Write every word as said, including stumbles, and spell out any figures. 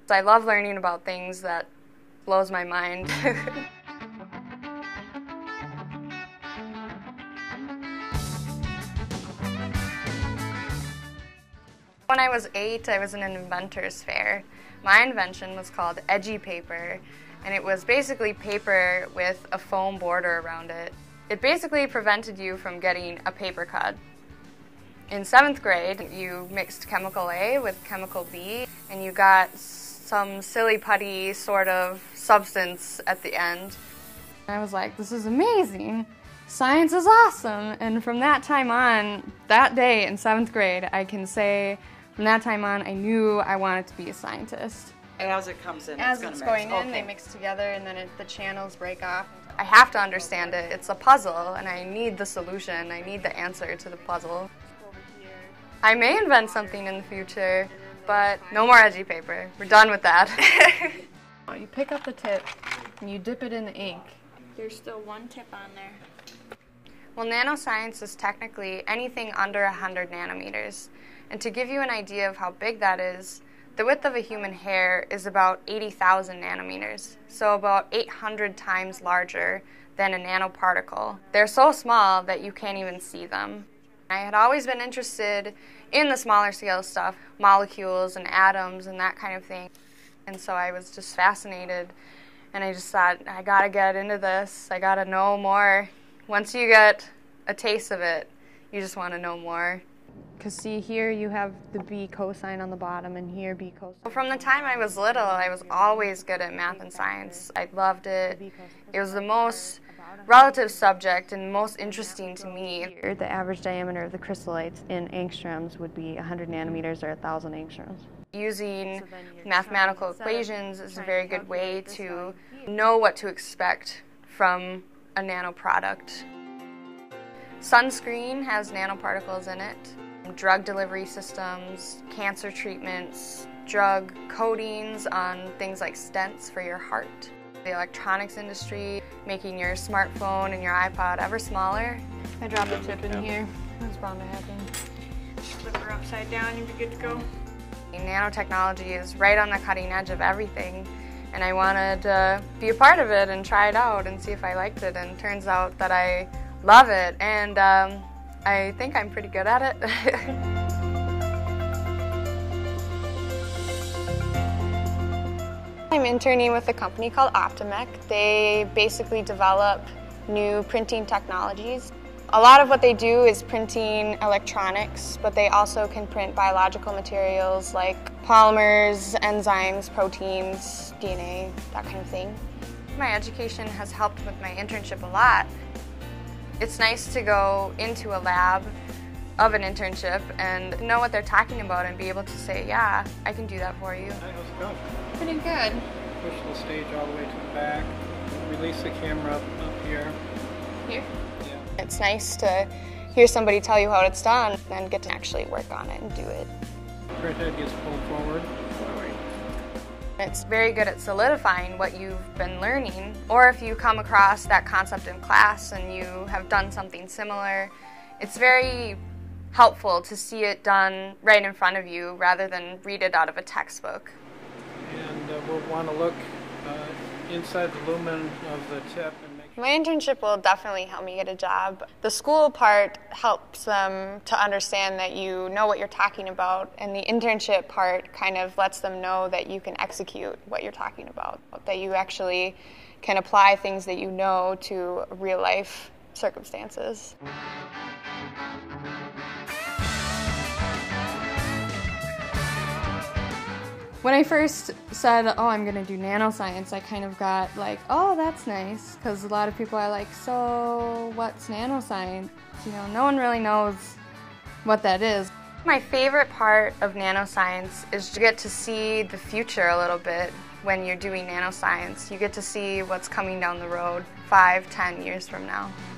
I love learning about things that blows my mind. When I was eight, I was in an inventor's fair. My invention was called edgy paper, and it was basically paper with a foam border around it. It basically prevented you from getting a paper cut. In seventh grade, you mixed chemical A with chemical B, and you got some silly putty sort of substance at the end. I was like, this is amazing. Science is awesome. And from that time on, that day in seventh grade, I can say from that time on, I knew I wanted to be a scientist. As it comes in, As it's, it's going going in, okay. They mix together, and then it, the channels break off. I have to understand it. It's a puzzle, and I need the solution. I need the answer to the puzzle. I may invent something in the future, but no more edgy paper. We're done with that. You pick up the tip, and you dip it in the ink. There's still one tip on there. Well, nanoscience is technically anything under one hundred nanometers. And to give you an idea of how big that is, the width of a human hair is about eighty thousand nanometers, so about eight hundred times larger than a nanoparticle. They're so small that you can't even see them. I had always been interested in the smaller scale stuff, molecules and atoms and that kind of thing. And so I was just fascinated, and I just thought, I gotta get into this, I gotta know more. Once you get a taste of it, you just want to know more. Because see, here you have the B cosine on the bottom, and here B cosine. From the time I was little, I was always good at math and science. I loved it. It was the most relative subject and most interesting to me. The average diameter of the crystallites in angstroms would be one hundred nanometers or one thousand angstroms. Using mathematical equations is a very good way to know what to expect from a nanoproduct. Sunscreen has nanoparticles in it. Drug delivery systems, cancer treatments, drug coatings on things like stents for your heart. The electronics industry, making your smartphone and your iPod ever smaller. I dropped a tip in here. That's bound to happen. Flip her upside down, you'd be good to go. Nanotechnology is right on the cutting edge of everything, and I wanted to be a part of it and try it out and see if I liked it, and it turns out that I love it, and um, I think I'm pretty good at it. I'm interning with a company called Optimec. They basically develop new printing technologies. A lot of what they do is printing electronics, but they also can print biological materials like polymers, enzymes, proteins, D N A, that kind of thing. My education has helped with my internship a lot. It's nice to go into a lab of an internship and know what they're talking about and be able to say, yeah, I can do that for you. Hi, how's it going? Pretty good. Push the stage all the way to the back. Release the camera up, up here. Here? Yeah. It's nice to hear somebody tell you how it's done and get to actually work on it and do it. Print head gets pulled forward. Forward. It's very good at solidifying what you've been learning, or if you come across that concept in class and you have done something similar, it's very helpful to see it done right in front of you rather than read it out of a textbook. And uh, we'll want to look uh, inside the lumen of the tip. And make My internship will definitely help me get a job. The school part helps them to understand that you know what you're talking about, and the internship part kind of lets them know that you can execute what you're talking about, that you actually can apply things that you know to real-life circumstances. When I first said, oh, I'm going to do nanoscience, I kind of got like, oh, that's nice, because a lot of people are like, so what's nanoscience? You know, no one really knows what that is. My favorite part of nanoscience is to get to see the future a little bit when you're doing nanoscience. You get to see what's coming down the road five, ten years from now.